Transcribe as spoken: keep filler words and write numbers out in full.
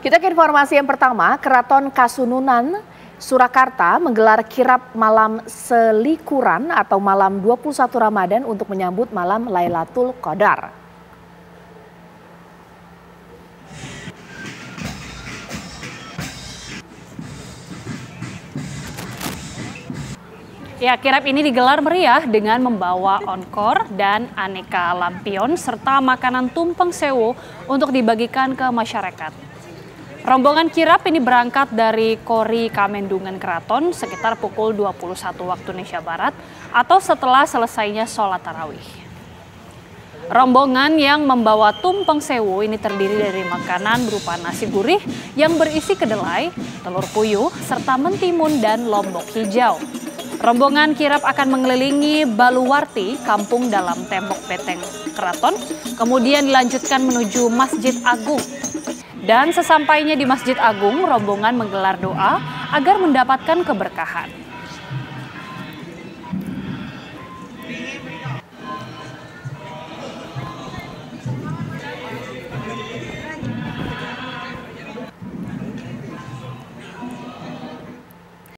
Kita ke informasi yang pertama, Keraton Kasununan Surakarta menggelar kirap malam selikuran atau malam dua puluh satu Ramadan untuk menyambut malam Lailatul Qadar. Ya, kirap ini digelar meriah dengan membawa onkor dan aneka lampion serta makanan tumpeng sewu untuk dibagikan ke masyarakat. Rombongan kirap ini berangkat dari Kori Kamendungan Keraton sekitar pukul dua puluh satu waktu Indonesia Barat atau setelah selesainya sholat tarawih. Rombongan yang membawa tumpeng sewu ini terdiri dari makanan berupa nasi gurih yang berisi kedelai, telur puyuh, serta mentimun dan lombok hijau. Rombongan kirap akan mengelilingi Baluwarti, kampung dalam tembok beteng keraton, kemudian dilanjutkan menuju Masjid Agung. Dan sesampainya di Masjid Agung, rombongan menggelar doa agar mendapatkan keberkahan.